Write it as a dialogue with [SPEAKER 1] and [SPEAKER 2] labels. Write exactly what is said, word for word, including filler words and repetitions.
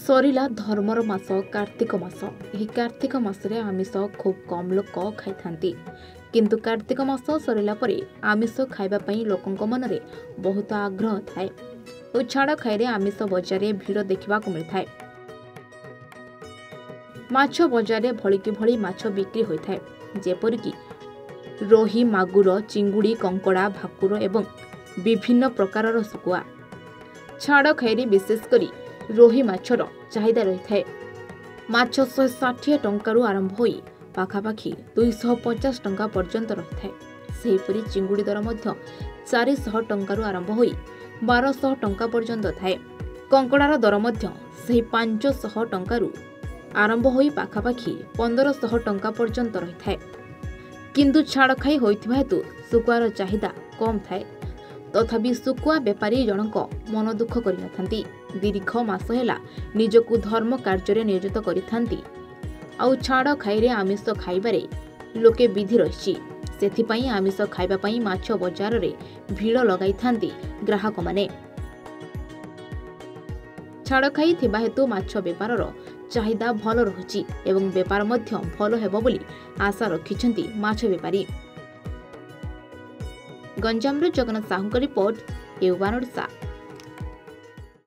[SPEAKER 1] सरिला धर्मर मास कार्तिक मास। यह कार्तिक मासरे आमिष खूब कम लोक खाई किंतु कार्तिक मास सरिला परे आमिष खाइबा पई लोकंक मनरे बहुत आग्रह थाए और छाड़ खाइरे आमिष बजार भिड़ देखा मिलता है। माछ बजार भलिकी भली माछ बिक्री होता है जेपरिक रोही मागुर चिंगुड़ी कंकड़ा भाकुर एवं विभिन्न प्रकार सुकुआ। छाड़ खाइरे विशेषकर रोही माछर चाहिदा रही है। माछ शहे षाठी टंकारु आरंभ होई पाखापाखि दुईश पचास टंका पर्यंत रही है। सेहीपरि चिंगुड़ी दर मध्य चारिश टंकारु आरंभ होई बारश टंका पर्यंत थाए। कंकड़ार दर मध्य सही पांचशह टंकारु आरंभ होई पाखापाखि पंद्रशह टंका पर्यंत रही है। किंतु छाड़ खाई होइथिबा हेतु सुकुआर चाहिदा कम थाए। तथापि सुकुआ बेपारी जनक मन दुख करिनथांती। दीर्घ मास हेला निजकु धर्म कार्य नियोजित करिथांती। आउ छाड़ खाइरे आमिष खाइबारे लोके विधि रहिछि। सेथिपई आमिष खाइबा पई माछ बजार रे भीड़ लगाइथांती ग्राहक माने। छाड़ खाई थिबा हेतु माछ बेपारर चाहिदा भल रहुछि एवं बेपार मध्य भल हेबो बोली आशा रखिछंती माछ बेपारी। गंजामରୁ जगन्नाथ साहू का रिपोर्ट। युवान ओडिशा।